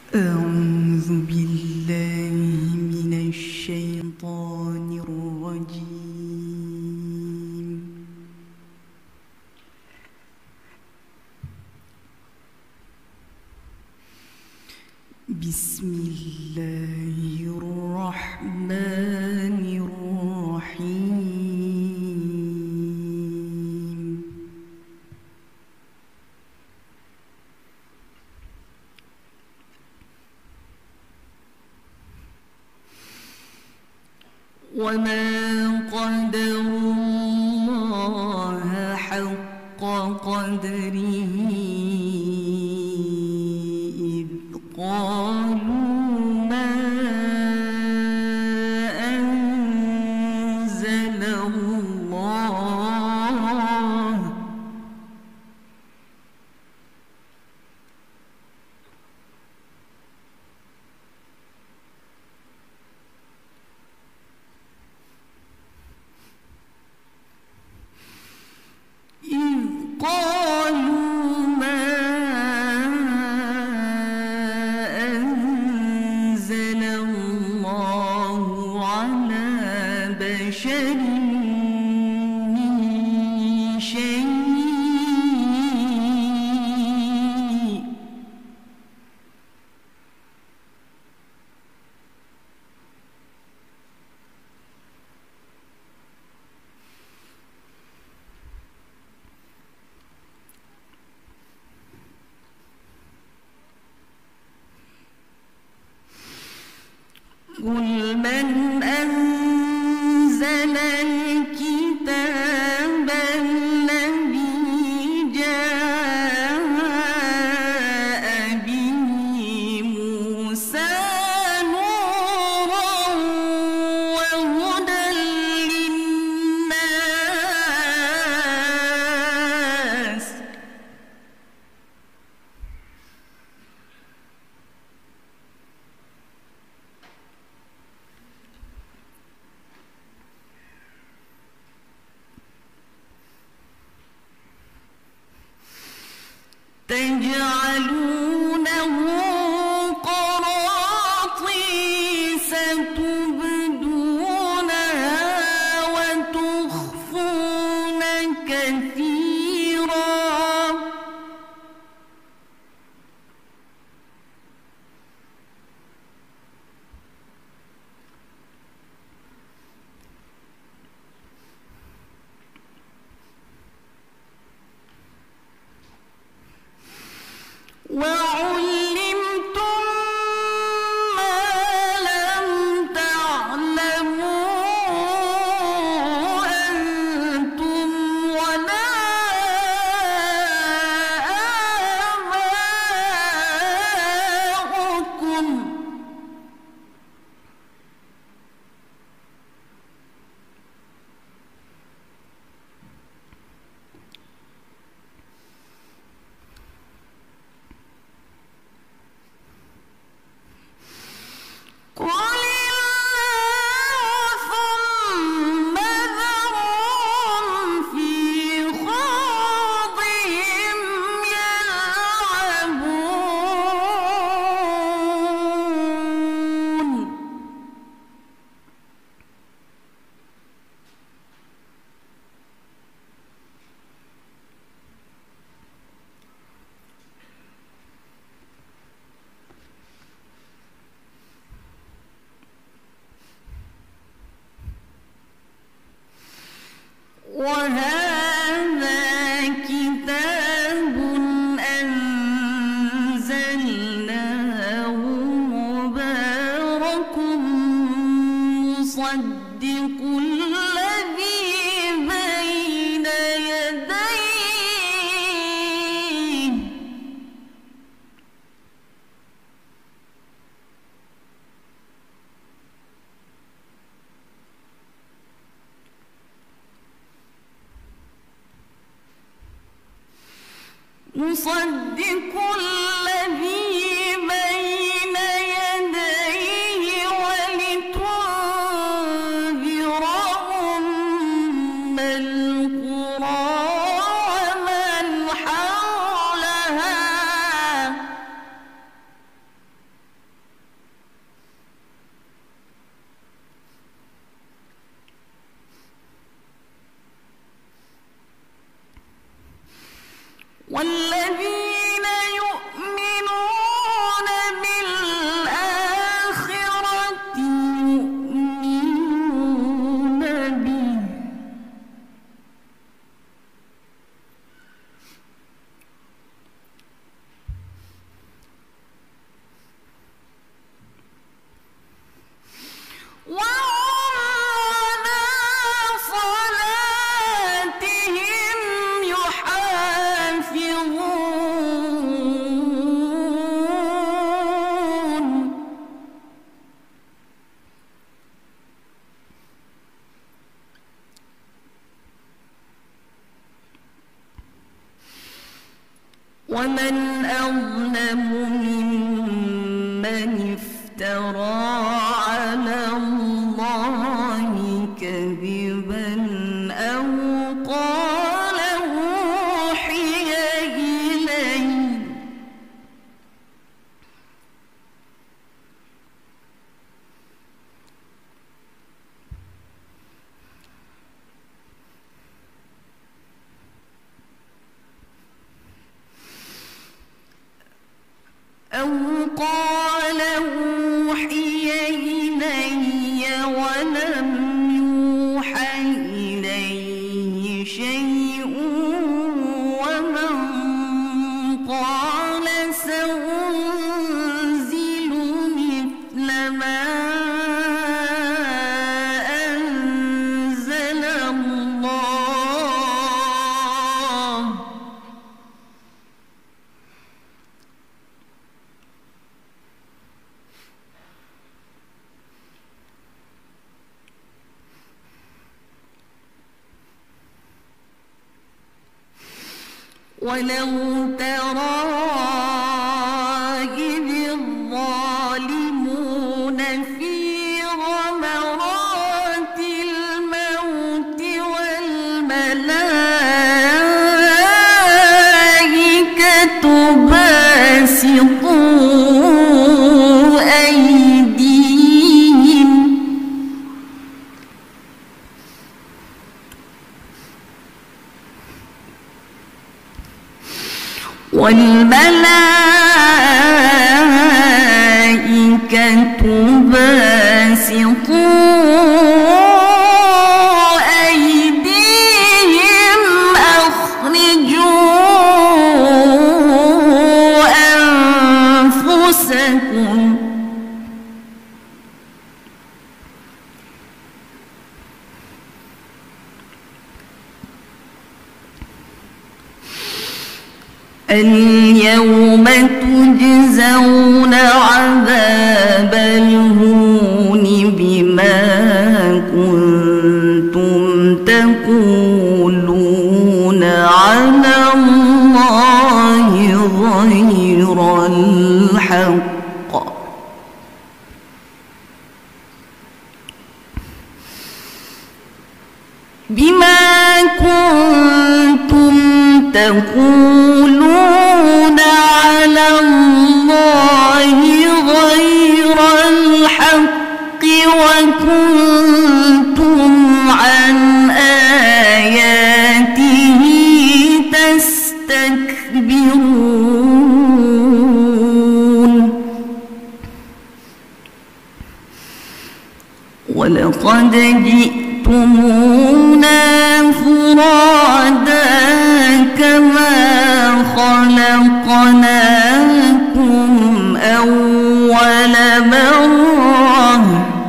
أعوذ بالله من الشيطان الرجيم. بسم الله الرحمن الرحيم. وما قدروا الله حق قدره إذ قالوا ما أنزل الله على بشر من شيء قل من أنزل الكتاب الذي جاء به موسى نورا وهدى للناس تجعلونه قراطيس تبدونها وتخفون كثيرا وعلمتم ما لم تعلموا أنتم ولا آباؤكم وهذا كتاب أنزلناه مبارك مصدق الذي بين يديه مصدق الذي بين يديه ولتنذر أم القرى ومن حولها ومن أظلم ممن افترى على الله كذبا أو قال أوحي إلي ولم يوحى إليه شيء ومن قال سأنزل مثل ما أنزل الله ولو ترى إذ الظالمون في غمرات الموت والملائكة باسطوا أيديهم والملائكة باسطوا أيديهم أخرجوا أنفسكم اليوم تجزون عذاب الهون بما كنتم تقولون على الله غير الحق بما كنتم تقولون على الله غير الحق وكنتم عن آياته تستكبرون ولقد جئتمونا فرادا كما خلقناكم أول مرة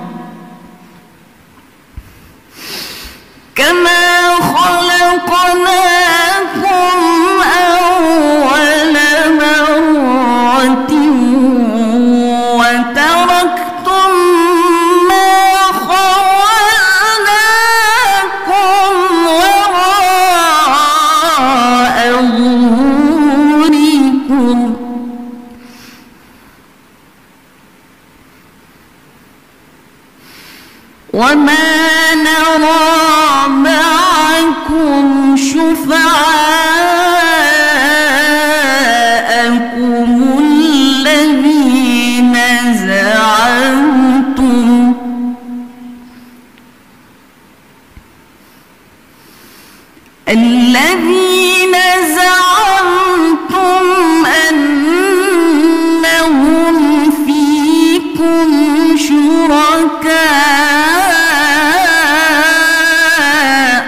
وتركتم ما خولناكم وراء ظهوركم وما نرى معكم شفعاءكم الذين زعمتم أنهم فيكم شركاء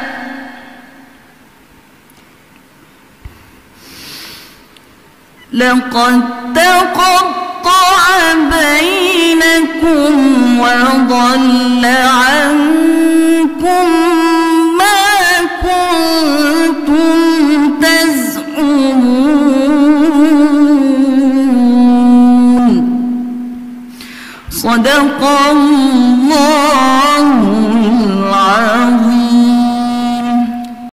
لقد تقطع بينكم وضل عنكم